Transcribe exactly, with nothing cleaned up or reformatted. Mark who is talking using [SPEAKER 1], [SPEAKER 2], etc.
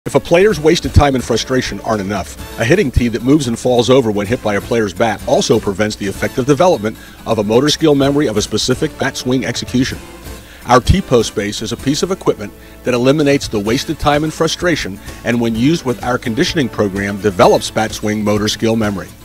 [SPEAKER 1] If a player's wasted time and frustration aren't enough, a hitting tee that moves and falls over when hit by a player's bat also prevents the effective development of a motor skill memory of a specific bat swing execution. Our T-Post base is a piece of equipment that eliminates the wasted time and frustration, and when used with our conditioning program, develops bat swing motor skill memory.